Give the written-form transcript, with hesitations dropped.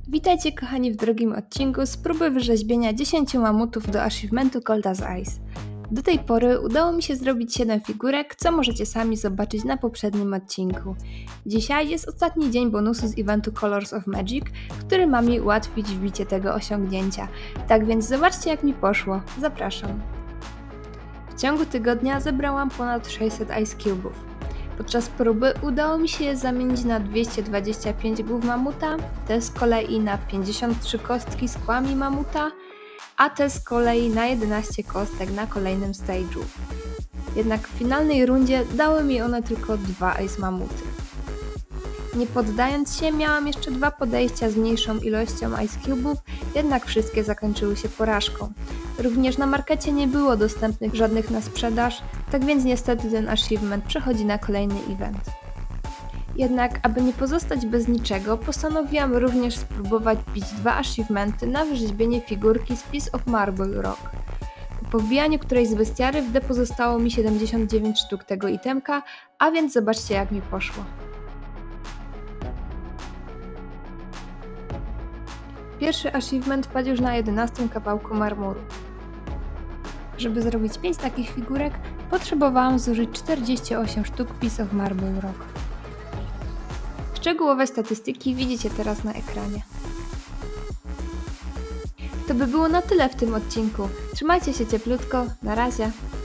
Witajcie kochani w drugim odcinku z próby wyrzeźbienia 10 mamutów do achievementu Cold as Ice. Do tej pory udało mi się zrobić 7 figurek, co możecie sami zobaczyć na poprzednim odcinku. Dzisiaj jest ostatni dzień bonusu z eventu Colors of Magic, który ma mi ułatwić wbicie tego osiągnięcia. Tak więc zobaczcie jak mi poszło. Zapraszam. W ciągu tygodnia zebrałam ponad 600 Ice Cube'ów. Podczas próby udało mi się je zamienić na 225 głów mamuta, te z kolei na 53 kostki z kłami mamuta, a te z kolei na 11 kostek na kolejnym stage'u. Jednak w finalnej rundzie dały mi one tylko 2 Ice mamuty. Nie poddając się, miałam jeszcze 2 podejścia z mniejszą ilością Ice Cube'ów, jednak wszystkie zakończyły się porażką. Również na markecie nie było dostępnych żadnych na sprzedaż, tak więc niestety ten achievement przechodzi na kolejny event. Jednak, aby nie pozostać bez niczego, postanowiłam również spróbować bić 2 achievementy na wyrzeźbienie figurki z Piece of Marble Rock. Po wbijaniu którejś z bestiary w depo zostało mi 79 sztuk tego itemka, a więc zobaczcie jak mi poszło. Pierwszy achievement padł już na 11 kawałku marmuru. Żeby zrobić 5 takich figurek, potrzebowałam zużyć 48 sztuk Piece of Marble Rock. Szczegółowe statystyki widzicie teraz na ekranie. To by było na tyle w tym odcinku. Trzymajcie się cieplutko, na razie!